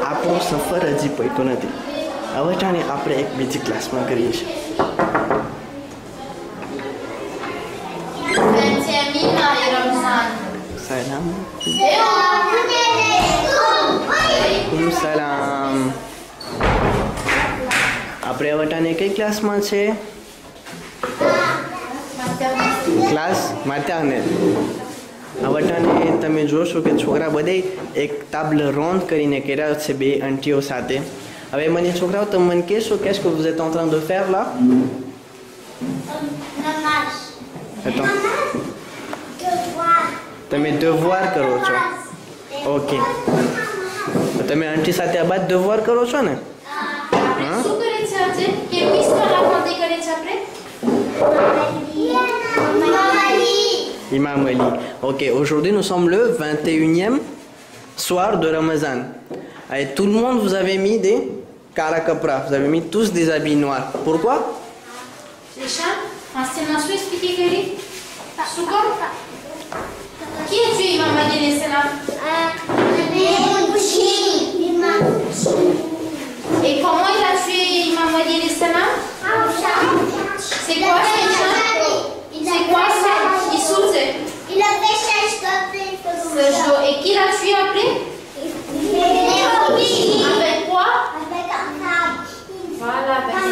આપણો સફર હજી પહોંચ્યો નથી. હવે જાણે આપણે એક બીજી ક્લાસમાં કરીએ છીએ. સલામ સલામ. આપણે હવે કઈ ક્લાસમાં છે? Class maternelle. હવે તમે જોશો કે છોકરા બધે એક table ronde કરીને કર્યા છે બે આંટીઓ સાથે. હવે મને છોકરાઓ તમે મને કહેશો qu'est-ce que vous êtes en train de faire là? Attends. તમે devoir કરો છો. ઓકે. તમે આંટી સાથે આ બાદ devoir કરો છો ને? શું કરે છે આજે? કેવી સ્ટોર રાખવાની કરે છે આપણે? Imam Ali. Ok, aujourd'hui nous sommes le 21e soir de Ramadan. Et tout le monde, vous avez mis des karakapra, vous avez mis tous des habits noirs. Pourquoi? Déjà, anciennement expliqué Kelly. Souko? Qui a tué Imam Ali alayhi salam? Et comment il a tué Imam Ali alayhi salam? C'est quoi ça? C'est quoi ça? Il saute. Il a fait ça, Et qui l'a tué après? Avec quoi? Avec un câble. Voilà, avec un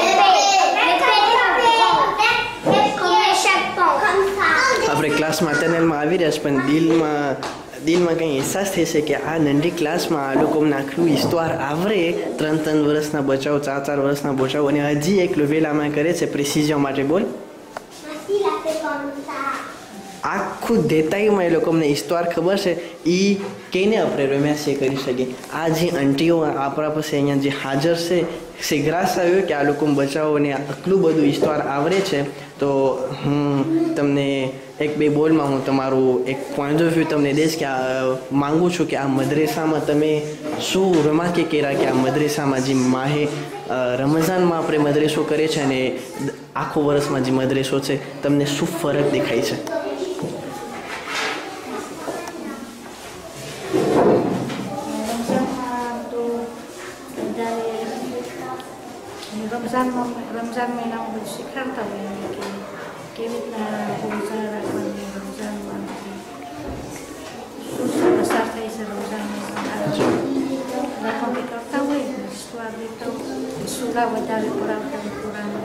આપણે class maternelle આવી રહ્યા છે પણ દિલમાં કંઈ અહેસાસ થઈ છે કે આ નંદી ક્લાસમાં આ લોકોને આખું હિસ્તોર આવરે 3 વર્ષના બચાવ 4 વર્ષના બચાવ અને હજી એક વેલામાં કરે છે પ્રિસિઝન માટે. બોલ આખું દેતાઈમાં એ લોકો અમને હિસ્તોર ખબર છે એ કેને આપણે રમ્યા છે કરી શકીએ. આ જે આંટીઓ આપણા પાસે અહીંયા જે હાજર છે શીઘ્રાસ આવ્યો કે આ લોકો બચાવો અને આટલું બધું હિસ્તોર આવરે છે. તો હું તમને એક બે બોલમાં હું તમારું એક પોઈન્ટ ઓફ વ્યૂ તમને દઈશ કે માગું છું કે આ મદ્રેસામાં તમે શું રમાકે કર્યા કે આ મદ્રેસામાં જે માહે રમઝાનમાં આપણે મદ્રેસો કરે છે અને આખો વર્ષમાં જે મદ્રેસો છે તમને શું ફરક દેખાય છે? रमजान महीना में सिखाता हुए कि केवी રીતના રોજા રાખવાની રમજાનમાં શું પસાર થાય છે રમજાનમાં રાખવાની કરતા હોય સ્વાદ દેતા હોય સુલા વધારે પડાવતા હોય પુરાનો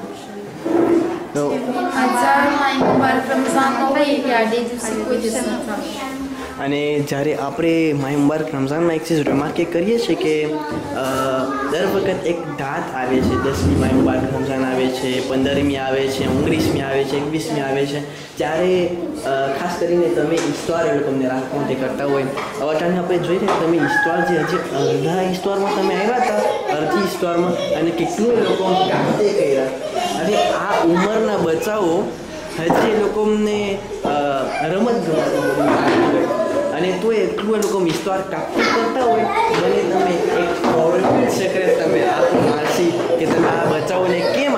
અને જ્યારે આપણે માય મુબારક રમઝાનમાં એક ચીજ રિમાર્ક કરીએ છીએ કે દર વખત એક દાંત આવે છે. 10મી માય મુબારક રમઝાન આવે છે, 15મી આવે છે, 19મી આવે છે, 21મી આવે છે. ત્યારે ખાસ કરીને તમે ઈસ્તવાર એ લોકોને રાખવા માટે કરતા હોય. હવે આપણે જોઈ રહ્યા તમે ઈસ્તવાર જે હજી અડધા ઈસ્તવારમાં તમે આવ્યા હતા અડધી ઈસ્તવારમાં અને કેટલું એ લોકો કાંતે કર્યા અને આ ઉંમરના બચ્ચાઓ હજી એ લોકોને રમત ગમત અને તો એટલું એ લોકો ઈસ્તવાર કાપતી કરતા હોય મને તમે એક ફોર્મ્યુલા સેક્રેટ તમે આપો માસી કે તમે આ બચ્ચાઓને કેમ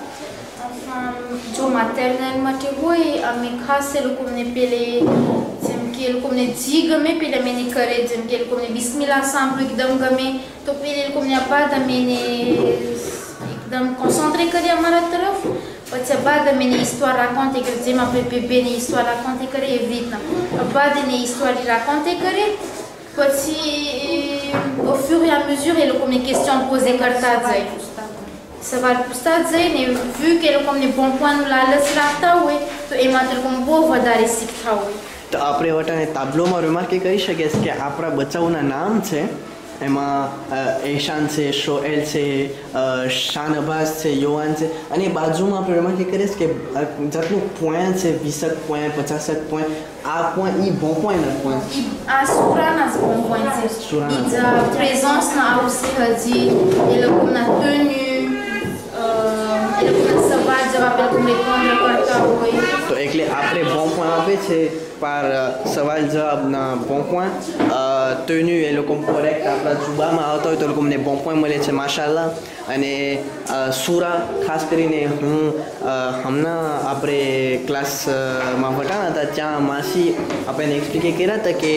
જો maternelle માટે હોય અમે ખાસ એ લોકોને પેલે જેમ કે એ લોકોને જી ગમે પેલા મેને કરે જેમ કે એ લોકોને બિસ્મિલ્લાહ સાંભળ્યું એકદમ ગમે તો પેલે એ લોકોને બાદ અમે એકદમ કોન્સન્ટ્રે કરીએ અમારા તરફ પછી બાદ અમે histoire raconter કરે જેમ આપણે બેબીને histoire raconter કરે એવી રીતના બાદ એને histoire raconter કરે પછી au fur et à mesure એ લોકોને question poser કરતા જાય સવાલ પૂછતા જાય ને vu કે એ લોકોને bon point નું લાલચ રાખતા હોય તો એમાં તો લોકો બહુ વધારે શીખતા હોય. તો આપણે વટાને તાબલોમાં રિમાર્ક કરી શકીએ કે આપણા બચ્ચાઓના નામ છે એમાં એશાન છે, શોએલ છે, શાનબાઝ છે, યોવાન છે અને બાજુમાં આપણે રિમાર્ક કરીએ કે જેટલું પોઈન્ટ છે 20 પોઈન્ટ 50 પોઈન્ટ આ પોઈન્ટ એ bon point ના પોઈન્ટ આ સુરાના bon point છે. બીજા પ્રેઝન્સના આવશે હજી એ લોકોના tenue એ લોકોના સવાલ જવાબ એ લોકો રેકોન્ડ કરતા હોય તો એટલે આપણે bon point આપે છે par સવાલ જવાબના bon point tenue એ લોકો કરેક્ટ આપણા જુબામાં આવતા હોય તો એ લોકોને bon point મળે છે માશાઅલ્લાહ. અને સૂરા ખાસ કરીને હું હમણાં આપણે ક્લાસમાં ભણાવતા હતા ત્યાં માસી આપણને એક્સપ્લિકે કર્યા હતા કે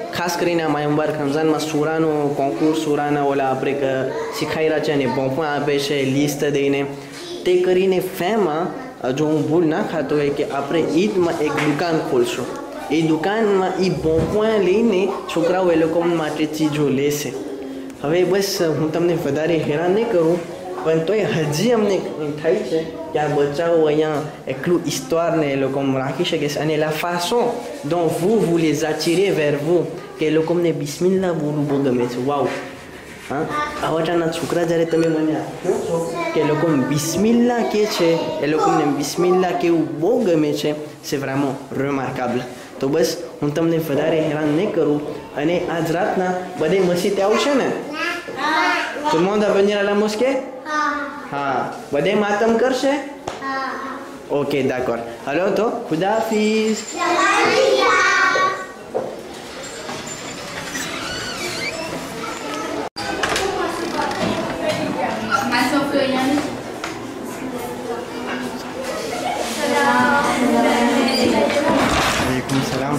ખાસ કરીને આ માય મુબારક રમઝાનમાં સૂરાનો કોન્કુર્સ સૂરાના ઓલા આપણે શીખાઈ રહ્યા છે અને બોમ્બ પણ આપે છે લિસ્ટ દઈને તે કરીને ફેમાં જો હું ભૂલ ના ખાતો હોય કે આપણે ઈદમાં એક દુકાન ખોલશું એ દુકાનમાં એ બોમ્બ લઈને છોકરાઓ એ લોકો માટે ચીજો લેશે હવે બસ હું તમને વધારે હેરાન નહીં કરું પણ તોય હજી અમને થાય છે કે આ બચ્ચાઓ અહીંયા એટલું histoire ને એ લોકો રાખી શકે છે અને la façon dont vous les attirez vers vous કે એ લોકો અમને બિસ્મિલ્લાહ બોલવું બહુ ગમે છે વાવ હા આવાના છોકરા જ્યારે તમે મને કહો છો કે એ લોકો બિસ્મિલ્લાહ કહે છે એ લોકોને બિસ્મિલ્લાહ કહેવું બહુ ગમે છે c'est vraiment remarquable તો બસ હું તમને વધારે હેરાન નહીં કરું અને આજ રાતના બધે મસ્જિદે આવશે ને tout le monde va venir à la mosquée हाँ બધે માતમ કરશે ઓકે d'accord હાલો તો ખુદા હાફિઝ वालेकुम सलाम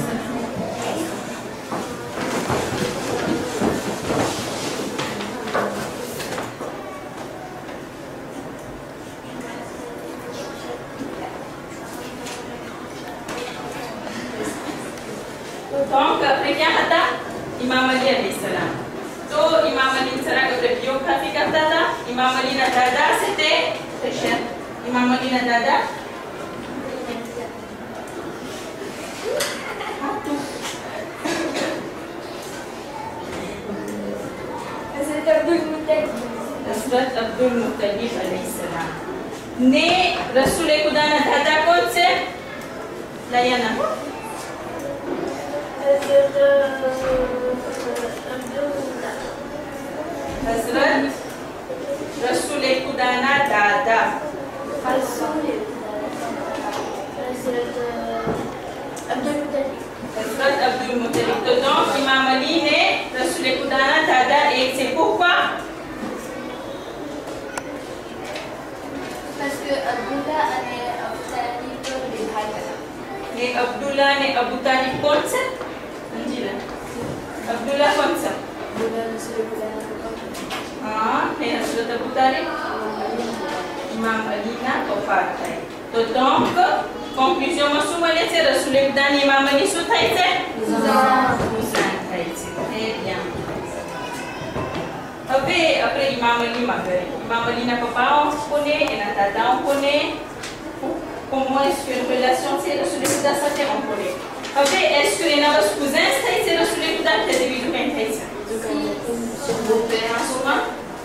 Donc, après क्या था इमाम अली अलैहिस्सलाम तो इमाम अली सरा का बियोग्राफी करता था इमाम अली ना दादा c'était इमाम अली ना दादा हज़रत अब्दुल मुत्तलिब अलैहिस्सलाम ने रसूल खुदा ना दादा कौन से लायाना हज़रत रसूल खुदा ना दादा हज़रत अब्दुल मुत्तलिब तो donc इमाम अली ने रसूल खुदा ना दादा एक से pourquoi parce que Abdullah અને Abu Talib બે ભાઈ હતા ने अब्दुल्ला ने अबू तालिब कौन सा अंजिला अब्दुल्ला कौन सा हाँ ने हज़रत अबू तालिब इमाम अली ना वफात થાય તો donc conclusion માં શું મળે છે રસૂલ ખુદા ની ઇમામ અલી શું થાય છે મુસાન થાય છે એ bien હવે આપણે ઇમામ અલી માં કરીએ ઇમામ અલી ના પપ્પાઓ કોને એના દાદાઓ કોને comment est-ce qu'une relation c'est le Rasoul Khouda ça fait on connaît après est-ce que les navas cousins c'est le Rasoul Khouda qui a des vidéos quand c'est ça beau-père souvent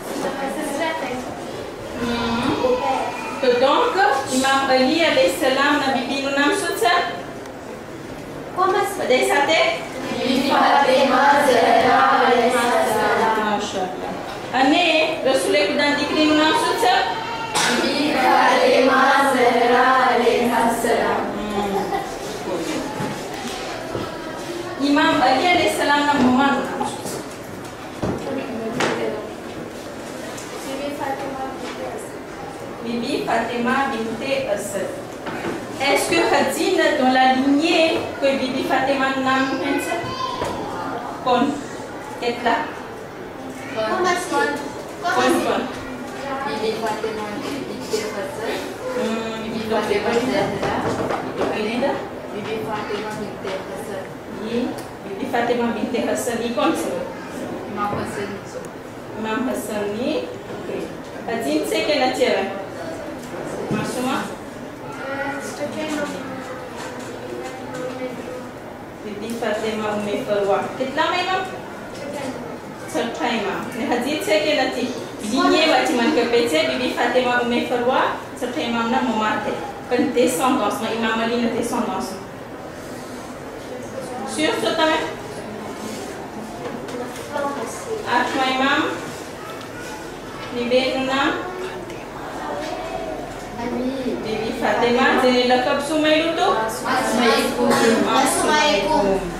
तो donc Imam Ali alayhi salam nabi binu nam sutsa comment ça des sate Fatima Zahra alayhi salam mashallah ane Rasoul Khouda dikri nu nam sutsa Fatima Zahra इमाम अली अलैहिस्सलाम ना मम्मा Bibi Fatima binte Asad. Est-ce que Khadija dans la lignée que Bibi Fatima nam pensa kon est là kon Bibi Fatima binte Asad Bibi Fatima Zahra Bibi Fatima binte Asad Bibi Fatima binte Hassan ni कौन से Imam Hassan ni Azim से क्या नचे है Masuma Bibi Fatima उम्मे फरवा कितना में इमाम छठा इमाम ने हजीत से क्या नची दिने वाची मन के पेचे Bibi Fatima उम्मे फरवा छठा इमाम ना ममात है पर descendance में इमाम अली ने descendance Sûr sur ta main Atma imam Bibi Nuna Bibi Fatima Jadi lakab Sumailu tu Assalamualaikum. Assalamualaikum